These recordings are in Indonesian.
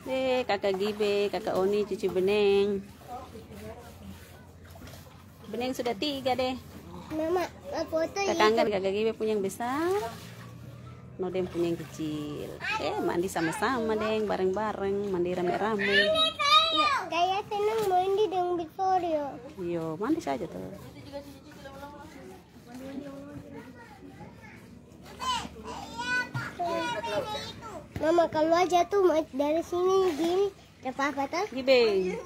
Kakak Gibe, kakak Oni, cucu Beneng. Beneng sudah 3 deh. Mama, foto Kakak Anggan, kakak Gibe punya yang besar. Nodem punya yang kecil. Mandi sama-sama deh, bareng-bareng, mandi rame-rame. Kayak seneng mandi dengan Victoria. Yo, mandi saja tuh. Mama kalau aja tuh dari sini gini, ada apa tuh? Gibe.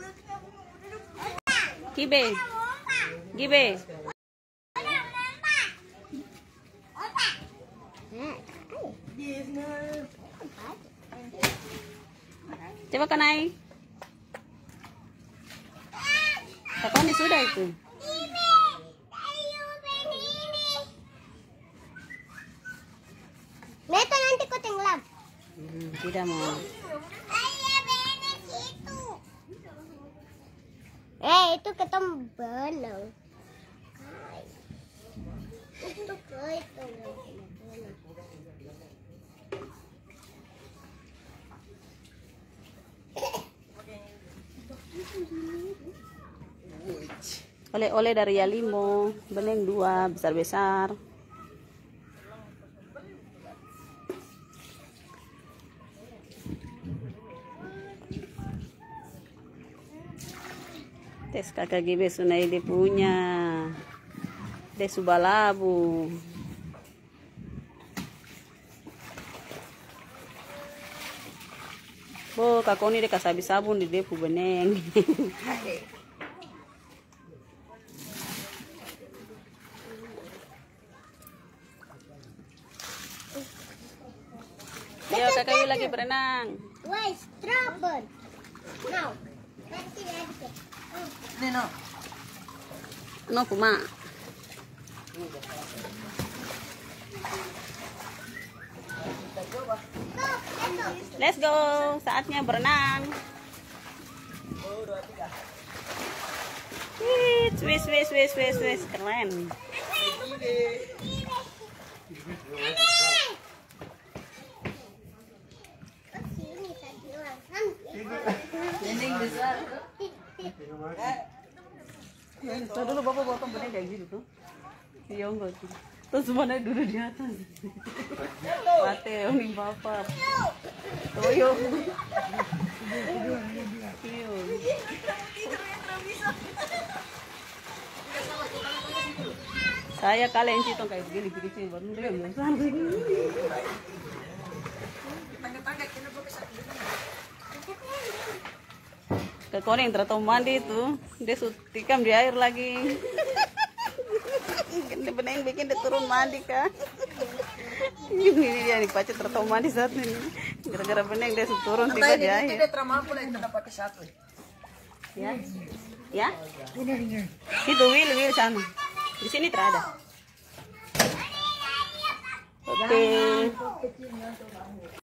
Gibe. Gibe. Coba kan naik. Kakak ini sudah itu. Neto nanti kau tenggelam. Tidak mau. Itu ketemu benang. Itu itu. Oleh-oleh dari Yalimo, Beneng 2 besar-besar. Tes kakak Gibe Sunai dia punya. Dia subalabu. Kakak ini dia kasih sabun di depu Beneng. Ayo kakak Yu lagi berenang. Why trouble? Now, let's see that. No Puma. Let's go, saatnya berenang. Wis, keren. Tuh dulu bapak potong Beneng kayak gitu tuh. Iya enggak tuh. Terus semuanya duduk di atas. Mate Oni bapak. Toyo. Saya kalian citong kayak begini bikin baru dia bilang Kakak yang tertawa mandi itu, dia tikam di air lagi. Dia Beneng bikin dia turun mandi kan. Ini dia nih pacar tertawa mandi saat ini. Gara-gara Beneng dia turun tiba di air. Ya, ya. Itu Will sana. Di sini terada. Oke.